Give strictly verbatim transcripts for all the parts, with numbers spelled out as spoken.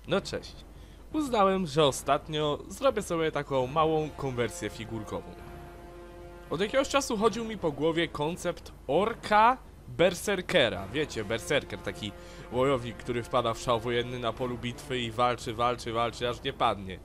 No cześć. Uznałem, że ostatnio zrobię sobie taką małą konwersję figurkową. Od jakiegoś czasu chodził mi po głowie koncept orka berserkera. Wiecie, berserker, taki wojownik, który wpada w szał wojenny na polu bitwy i walczy, walczy, walczy, aż nie padnie.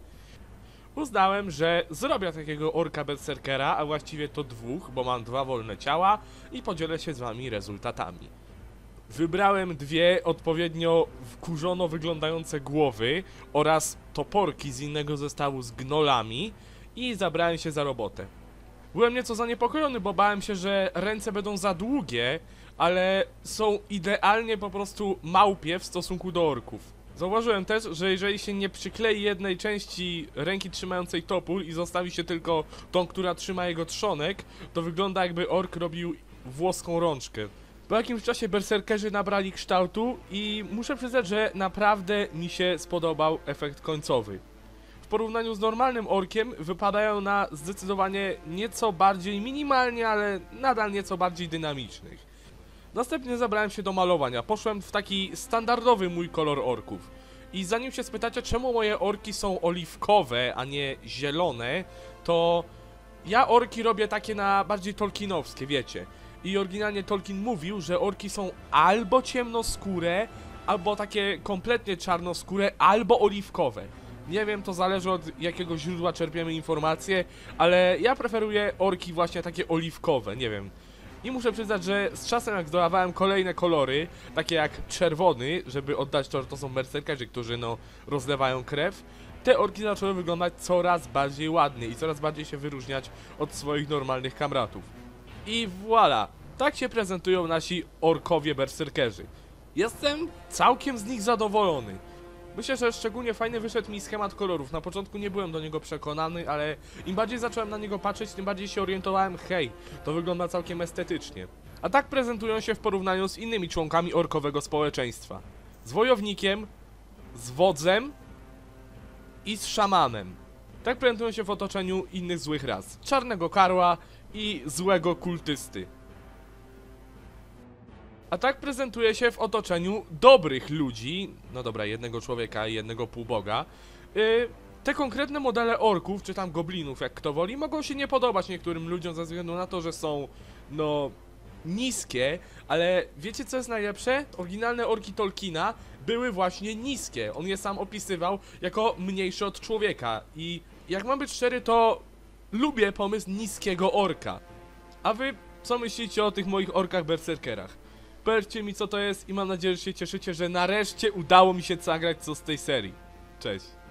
Uznałem, że zrobię takiego orka berserkera, a właściwie to dwóch, bo mam dwa wolne ciała i podzielę się z wami rezultatami. Wybrałem dwie odpowiednio wkurzono wyglądające głowy oraz toporki z innego zestawu z gnolami i zabrałem się za robotę. Byłem nieco zaniepokojony, bo bałem się, że ręce będą za długie, ale są idealnie po prostu małpie w stosunku do orków. Zauważyłem też, że jeżeli się nie przyklei jednej części ręki trzymającej topór i zostawi się tylko tą, która trzyma jego trzonek, to wygląda jakby ork robił włoską rączkę. Po jakimś czasie berserkerzy nabrali kształtu i muszę przyznać, że naprawdę mi się spodobał efekt końcowy. W porównaniu z normalnym orkiem wypadają na zdecydowanie nieco bardziej minimalnie, ale nadal nieco bardziej dynamicznych. Następnie zabrałem się do malowania, poszłem w taki standardowy mój kolor orków. I zanim się spytacie, czemu moje orki są oliwkowe, a nie zielone, to ja orki robię takie na bardziej tolkienowskie, wiecie. I oryginalnie Tolkien mówił, że orki są albo ciemnoskóre, albo takie kompletnie czarnoskóre, albo oliwkowe. Nie wiem, to zależy od jakiego źródła czerpiemy informacje, ale ja preferuję orki właśnie takie oliwkowe, nie wiem. I muszę przyznać, że z czasem jak zdolawałem kolejne kolory, takie jak czerwony, żeby oddać to, że to są berserkerzy, którzy no rozlewają krew, te orki zaczęły wyglądać coraz bardziej ładnie i coraz bardziej się wyróżniać od swoich normalnych kamratów. I voilà, tak się prezentują nasi orkowie berserkerzy. Jestem całkiem z nich zadowolony. Myślę, że szczególnie fajny wyszedł mi schemat kolorów. Na początku nie byłem do niego przekonany, ale im bardziej zacząłem na niego patrzeć, tym bardziej się orientowałem, hej, to wygląda całkiem estetycznie. A tak prezentują się w porównaniu z innymi członkami orkowego społeczeństwa. Z wojownikiem, z wodzem i z szamanem. Tak prezentują się w otoczeniu innych złych ras. Czarnego karła i złego kultysty. A tak prezentuje się w otoczeniu dobrych ludzi, no dobra, jednego człowieka i jednego półboga. Yy, te konkretne modele orków, czy tam goblinów, jak kto woli, mogą się nie podobać niektórym ludziom ze względu na to, że są, no, niskie, ale wiecie co jest najlepsze? Oryginalne orki Tolkiena były właśnie niskie. On je sam opisywał jako mniejsze od człowieka i jak mam być szczery, to lubię pomysł niskiego orka. A wy co myślicie o tych moich orkach berserkerach? Powiedzcie mi co to jest i mam nadzieję, że się cieszycie, że nareszcie udało mi się zagrać co z tej serii. Cześć.